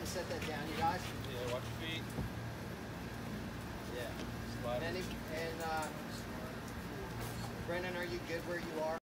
set that down, you guys. Yeah, watch your feet. Yeah. Slide. And Brendan, are you good where you are?